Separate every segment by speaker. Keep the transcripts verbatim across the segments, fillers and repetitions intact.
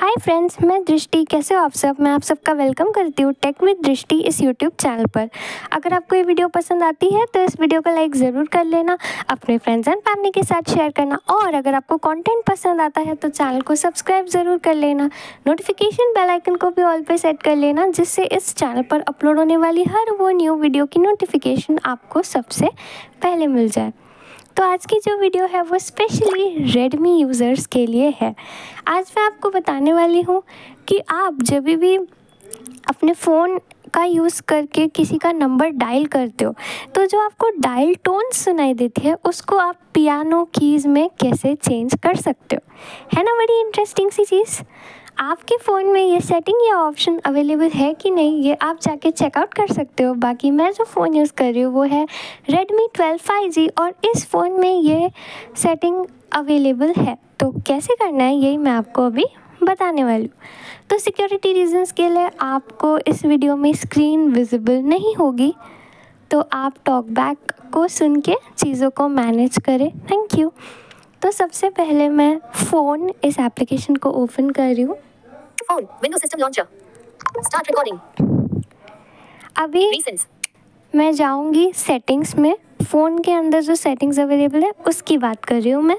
Speaker 1: Hi friends, मैं दृष्टि। कैसे हो आप सब? मैं आप सबका वेलकम करती हूँ टेक विद दृष्टि इस यूट्यूब चैनल पर। अगर आपको ये वीडियो पसंद आती है तो इस वीडियो को लाइक ज़रूर कर लेना, अपने फ्रेंड्स एंड फैमिली के साथ शेयर करना, और अगर आपको कंटेंट पसंद आता है तो चैनल को सब्सक्राइब ज़रूर कर लेना। नोटिफिकेशन बेल आइकन को भी ऑल पे सेट कर लेना, जिससे इस चैनल पर अपलोड होने वाली हर वो न्यू वीडियो की नोटिफिकेशन आपको सबसे पहले मिल जाए। तो आज की जो वीडियो है वो स्पेशली रेडमी यूज़र्स के लिए है। आज मैं आपको बताने वाली हूँ कि आप जब भी अपने फ़ोन का यूज़ करके किसी का नंबर डायल करते हो तो जो आपको डायल टोन सुनाई देती है उसको आप पियानो कीज़ में कैसे चेंज कर सकते हो। है ना बड़ी इंटरेस्टिंग सी चीज़। आपके फ़ोन में ये सेटिंग या ऑप्शन अवेलेबल है कि नहीं, ये आप जाके चेकआउट कर सकते हो। बाकी मैं जो फ़ोन यूज़ कर रही हूँ वो है रेडमी ट्वेल्व फाइव जी और इस फ़ोन में ये सेटिंग अवेलेबल है। तो कैसे करना है यही मैं आपको अभी बताने वाली हूँ। तो सिक्योरिटी रीजंस के लिए आपको इस वीडियो में स्क्रीन विजिबल नहीं होगी, तो आप टॉक बैक को सुन के चीज़ों को मैनेज करें। Thank you. तो सबसे पहले मैं फ़ोन इस एप्लीकेशन को ओपन कर रही हूँ।
Speaker 2: Phone window system launcher start recording
Speaker 1: अभी
Speaker 2: रीसेंट्स
Speaker 1: मैं जाऊँगी सेटिंग्स में। फ़ोन के अंदर जो सेटिंग्स अवेलेबल है उसकी बात कर रही हूँ मैं।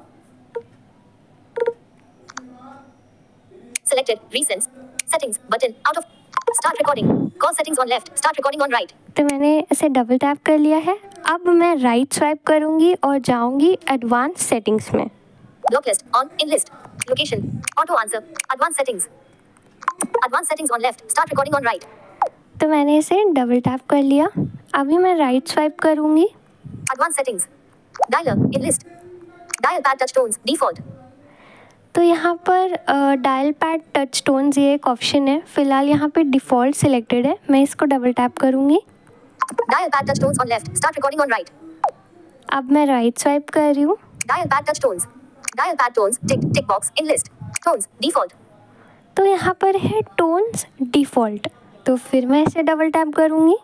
Speaker 2: selected recents settings button out of start recording call settings on left start recording on right।
Speaker 1: तो मैंने इसे डबल टैप कर लिया है। अब मैं राइट स्वाइप करूँगी और जाऊँगी एडवांस सेटिंग्स में।
Speaker 2: block list on in list location auto answer advanced settings advanced settings on left start recording on right।
Speaker 1: तो मैंने इसे डबल टैप कर लिया। अभी मैं राइट स्वाइप करूँगी।
Speaker 2: advanced settings dialer in list dial pad touch tones default।
Speaker 1: तो यहाँ पर डायल पैड टच टोन्स ये एक ऑप्शन है। फ़िलहाल यहाँ पे डिफ़ॉल्ट सिलेक्टेड है। मैं इसको डबल टैप करूँगी।
Speaker 2: dial pad touch tones on left start recording on right।
Speaker 1: अब मैं राइट स्वाइप कर रही हूँ।
Speaker 2: dial pad touch tones dial pad tones tick tick box in list tones default।
Speaker 1: तो यहाँ पर है टोन्स डिफ़ॉल्ट, तो फिर मैं इसे डबल टैप करूँगी।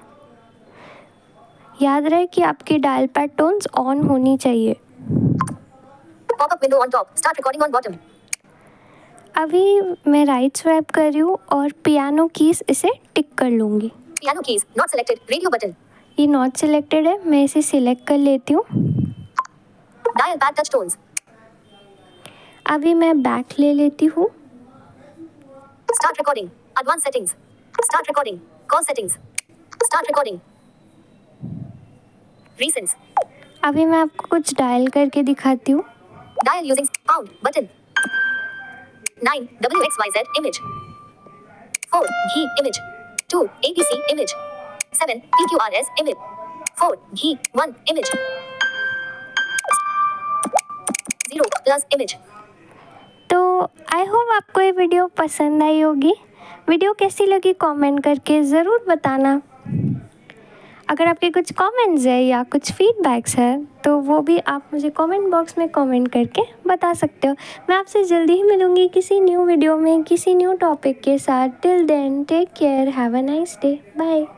Speaker 1: याद रहे कि आपकी डायल पैड टोन्स ऑन होनी चाहिए।
Speaker 2: pop up window on top start recording on bottom।
Speaker 1: अभी मैं राइट स्वाइप कर रही हूँ और पियानो कीज़ इसे टिक कर लूँगी।
Speaker 2: piano keys not selected radio button
Speaker 1: ये नॉट सिलेक्टेड है, मैं इसे सिलेक्ट कर लेती हूँ।
Speaker 2: dial pad touch tones
Speaker 1: अभी मैं बैक ले लेती हूँ।
Speaker 2: start recording advanced settings start recording call settings start recording recents
Speaker 1: अभी मैं आपको कुछ डायल करके दिखाती हूँ।
Speaker 2: dial using pound button nine W X Y Z image four G image two A B C image seven P Q R S image four G one image zero plus image।
Speaker 1: तो I hope आपको ये video पसंद आई होगी। Video कैसी लगी comment करके ज़रूर बताना। अगर आपके कुछ कमेंट्स है या कुछ फीडबैक्स है तो वो भी आप मुझे कमेंट बॉक्स में कमेंट करके बता सकते हो। मैं आपसे जल्दी ही मिलूँगी किसी न्यू वीडियो में किसी न्यू टॉपिक के साथ। Till then take care, have a nice day, bye.